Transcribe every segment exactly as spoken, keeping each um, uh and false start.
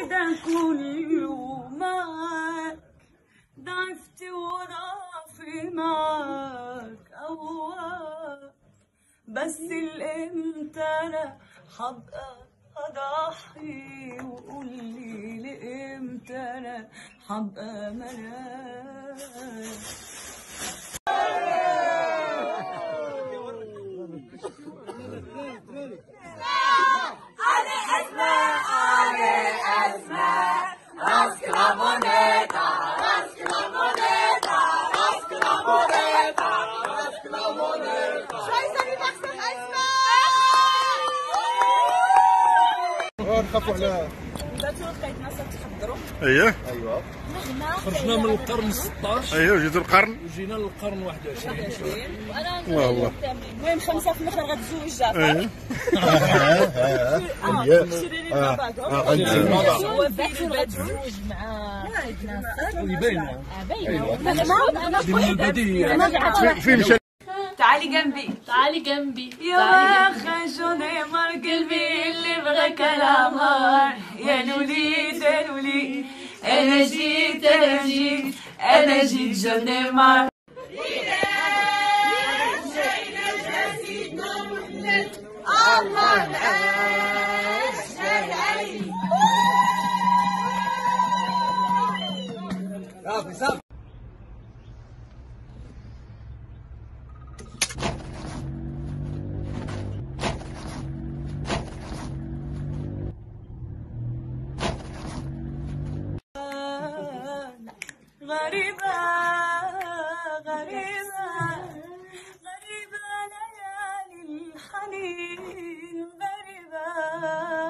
ده كله معاك، ضعفت وضعفي معاك أوقات، بس الامتى انا هبقى اضحي، وقولي لامتى انا هبقى ملاك. نخافوا على بداتوا لقيت ناس تحضروا. اييه ايوا خرجنا من القرن ستطاش. اييه جيتوا القرن وجينا للقرن واحد وعشرين. وانا والله المهم خمسه في الاخر غتزوج جعفر. اييه اه شري لي باباك هو في البدروج مع ناصر باينه باينه. انا فين مشى؟ تعالي جنبي تعالي جنبي يا خجوني مر قلبي اللي بغى كلامها، يا لوليد يا لوليد انا جيت انا جيت انا جيت جوني مر. غريبة غريبة غريبة ليالي الحنين، غريبة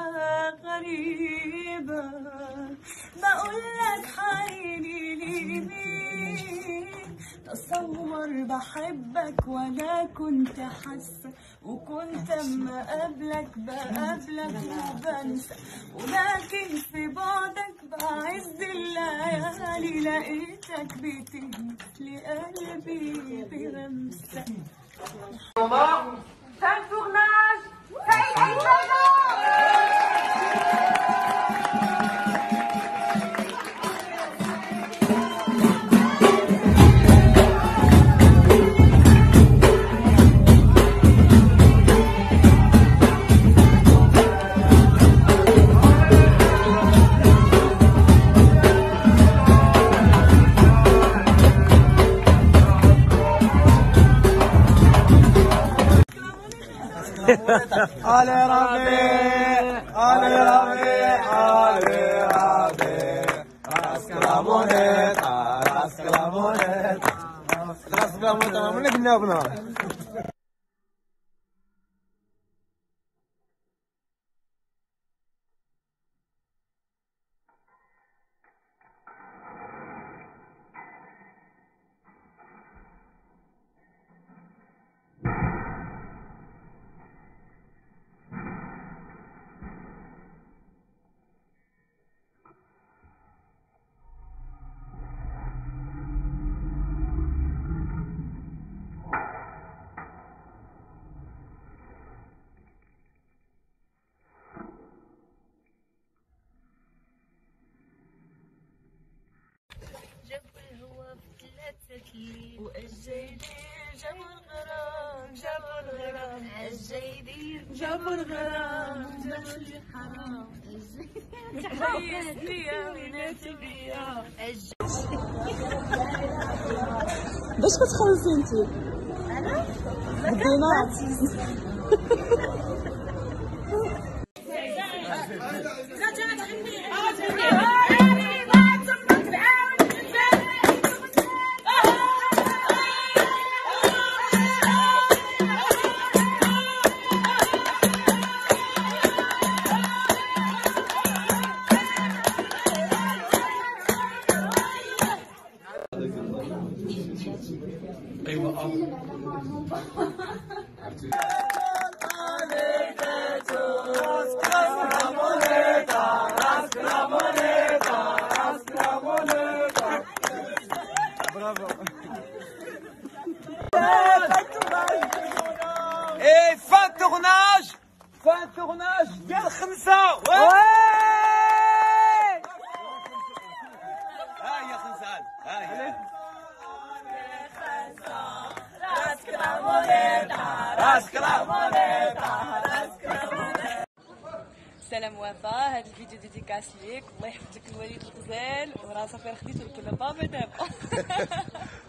غريبة بقولك حنيني لمين، تصور بحبك وانا كنت حاسة، وكنت اما قابلك بقابلك وبنسى، ولكن في بعدك بعز الليالي لقيتك بتهمس لقلبي بغمسة. fin de tournage, علي ربيع علي ربيع علي ربيع راسك لامونيطا راسك لامونيطا راسك لامونيطا من قلنا بنا. جاب الهوا في ثلاثة ليل والجيدين جابوا الغرام جابوا الغرام، الجيدين جابوا الغرام جابوا الحرام، تحيز ليا ويناتي بيا. باش كتخلصي انتي؟ انا؟ بدينا ايوه moneta, راسك لا moneta, راسك لا moneta. سلام وفاء، هذا الفيديو ديديكاس ليك، الله يحفظ لك الوالد الغزال وراه صافي راه خديتو لك ولا بابا دابا.